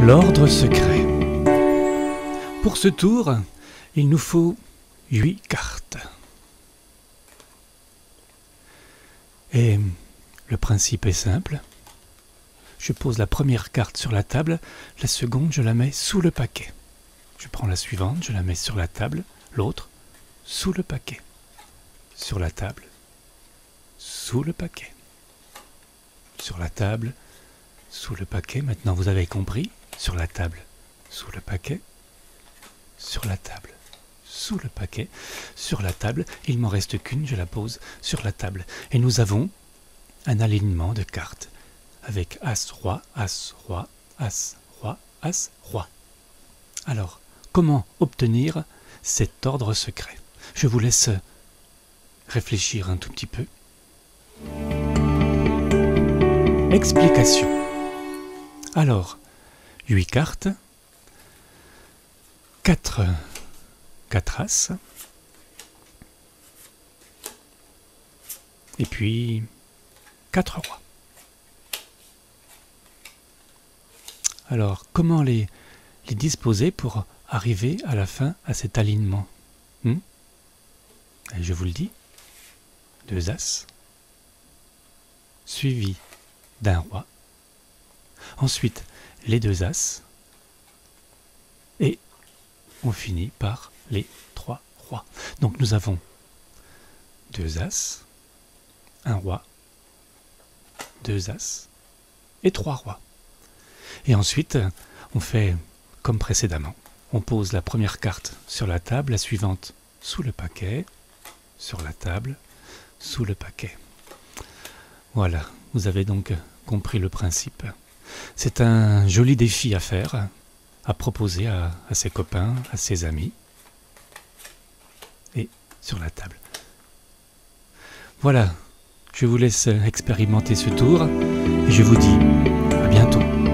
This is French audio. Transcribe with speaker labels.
Speaker 1: L'ordre secret. Pour ce tour, il nous faut 8 cartes. Et le principe est simple. Je pose la première carte sur la table, la seconde je la mets sous le paquet. Je prends la suivante, je la mets sur la table, l'autre sous le paquet. Sur la table, sous le paquet. Sur la table, sous le paquet. Maintenant vous avez compris. Sur la table, sous le paquet. Sur la table, sous le paquet. Sur la table, il m'en reste qu'une, je la pose sur la table. Et nous avons un alignement de cartes avec As, Roi, As, Roi, As, Roi, As, Roi. Alors, comment obtenir cet ordre secret? Je vous laisse réfléchir un tout petit peu. Explication. Alors, 8 cartes, 4 As, et puis 4 rois. Alors, comment les disposer pour arriver à la fin à cet alignement? Et je vous le dis, 2 As, suivi d'un roi. Ensuite, les 2 As, et on finit par les 3 rois. Donc nous avons 2 As, un roi, 2 As et 3 rois. Et ensuite, on fait comme précédemment. On pose la première carte sur la table, la suivante sous le paquet, sur la table, sous le paquet. Voilà, vous avez donc compris le principe. C'est un joli défi à faire, à proposer à ses copains, à ses amis, et sur la table. Voilà, je vous laisse expérimenter ce tour, et je vous dis à bientôt.